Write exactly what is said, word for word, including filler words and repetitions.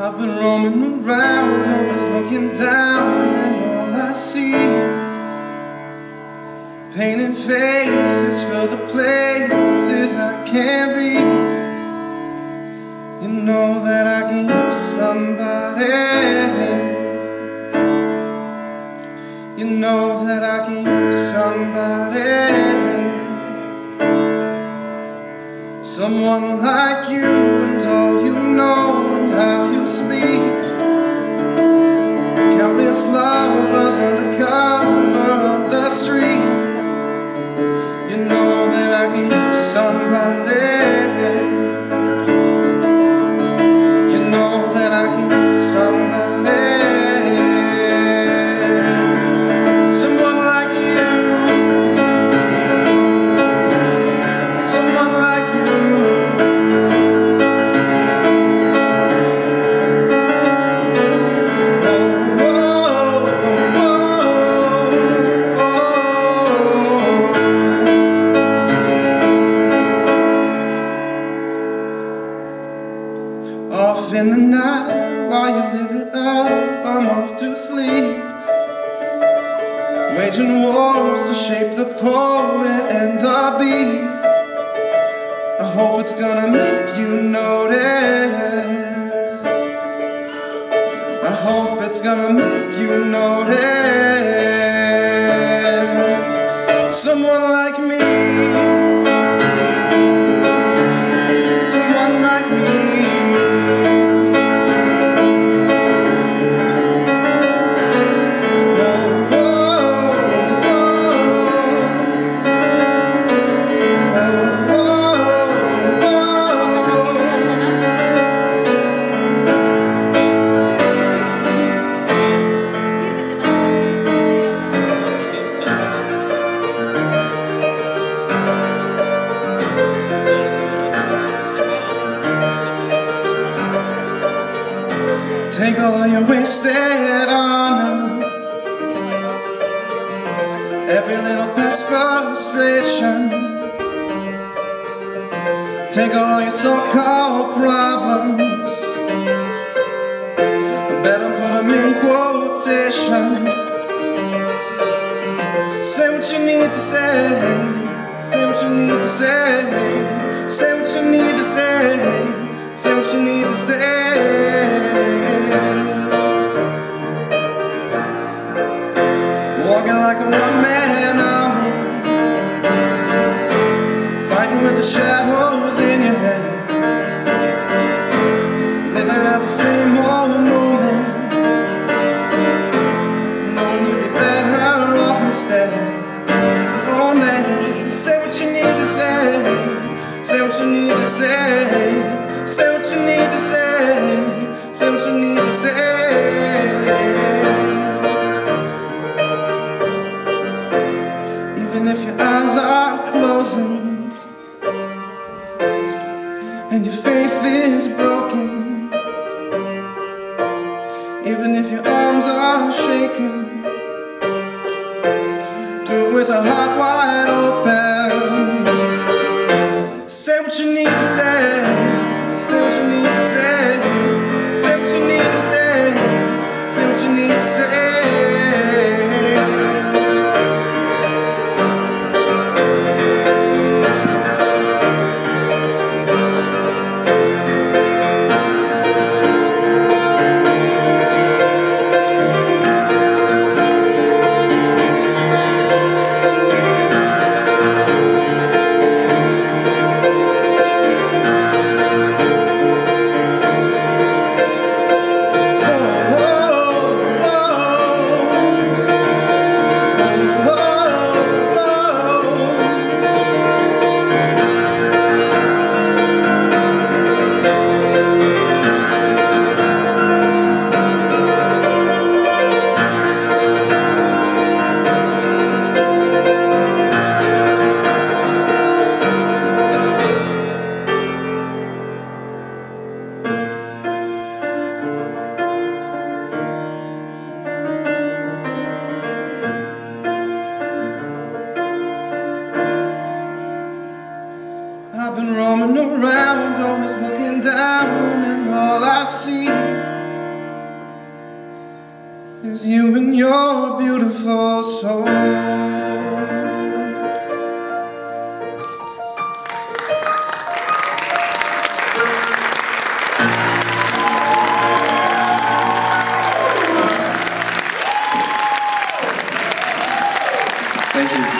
I've been roaming around, always looking down, and all I see painted faces fill the places I can't read. You know that I can use somebody. You know that I can use somebody. Someone like you and all you know and how you speak. Countless lovers under cover of the street. You know that I can use somebody. You know that I can use somebody. Someone like you. Someone like you. Off in the night, while you live it up, I'm off to sleep, waging wars to shape the poet and the beat. I hope it's gonna make you notice. I hope it's gonna make you notice. Someone like me. Someone like me. Take all your wasted honor, every little past frustration. Take all your so-called problems, better put them in quotations. Say what you need to say, say what you need to say, say what you need to say, say what you need to say. Walking like a one-man army, fighting with the shadows in your head, living at the same old moment, knowing you'd be better off instead. If you could only say what you need to say, say what you need to say, say what you need to say, say what you need to say. Even if your eyes are closing and your faith is broken, even if your arms are shaking, do it with a heart wide open. Say what you need to say, say what you need to say, say what you need to say, say what you need to say. I've been roaming around, always looking down, and all I see 'cause you and your beautiful soul. Thank you.